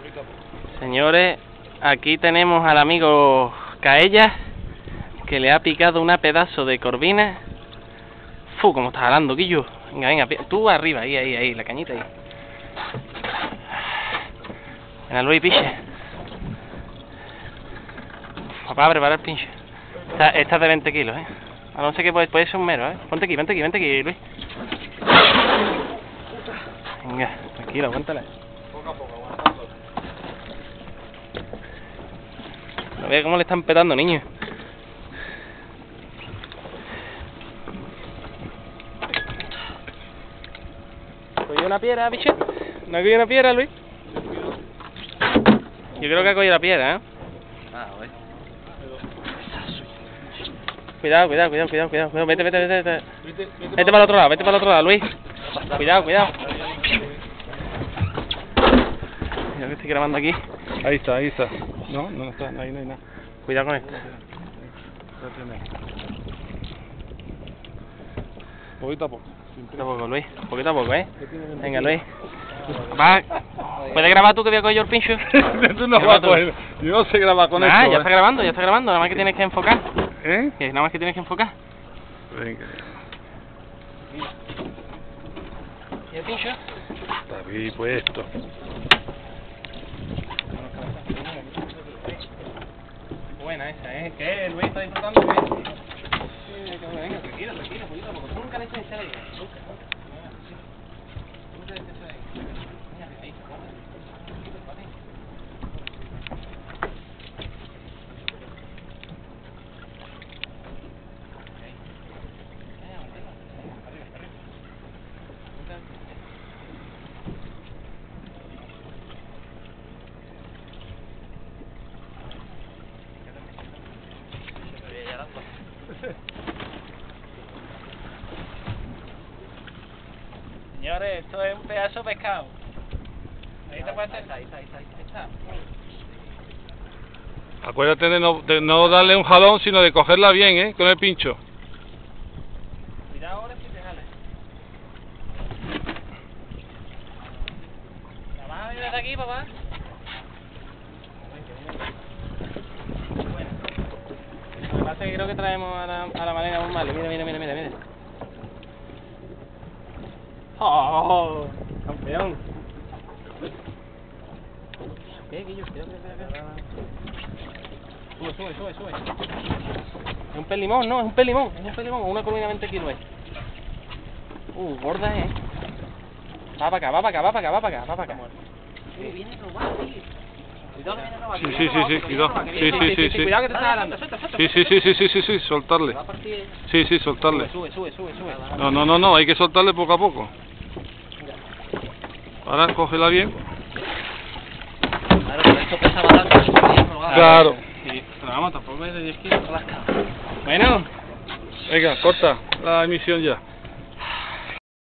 Señores, aquí tenemos al amigo Caellas, que le ha picado una pedazo de corvina. Fu, como estás hablando, Guillo. Venga, venga, tú arriba, ahí, la cañita ahí. Venga, Luis, piche. Papá, prepara el pinche. Esta es de 20 kilos, A no ser que puede ser un mero, Ponte aquí, Luis. Venga, tranquilo, aguántala. Poco a poco, aguantando. No vea cómo le están petando, niño. ¿Cogió una piedra, bicho? ¿No ha cogido una piedra, Luis? Yo creo que ha cogido la piedra, Ah, güey. Cuidado. Vete. Vete para el otro lado, Luis. Cuidado. Mira que estoy grabando aquí. Ahí está. No está, ahí no hay nada. Cuidado con esto. Poquito a poco. Luis. Poquito a poco, Venga, Luis. Va. ¿Puedes grabar tú que voy a coger yo el pincho? Tú no vas a coger. Yo no sé grabar con esto. Ya está grabando. Nada más que tienes que enfocar. ¿Eh? Nada más que tienes que enfocar. Venga. ¿Y el pincho? Está bien puesto. Buena esa, ¿Qué? ¿Luis está disfrutando? ¿Qué? Venga, tranquilo, poquito a poco. Tú nunca le eches ahí. Nunca le eches ahí. Venga, ahí. Señores, esto es un pedazo de pescado. Ahí te puedes hacer. Ahí está. Acuérdate de no darle un jalón, sino de cogerla bien, con el pincho. Cuidado ahora si te jale. ¿La vas a venir desde aquí, papá? Bueno. Lo que pasa es que creo que traemos a la manera muy mal. Mira. ¡Oh! ¡Campeón! ¿Qué, Guillo? Cuidado. Sube. Es un pelimón, ¿no? Es un pelimón. Una comida de 20 kilos. Gorda, Va para acá. Viene a robar, tío. Cuidado que viene a robar. Sí, cuidado. Sí. Cuidado que te está jalando. Sí, soltarle. Sí, soltarle. Sube. No, hay que soltarle poco a poco. Ahora cógela bien. Claro, pero esto pesa bastante. Claro. Sí, pero vamos, tampoco es de 10 kilos. Bueno. Venga, corta la emisión ya.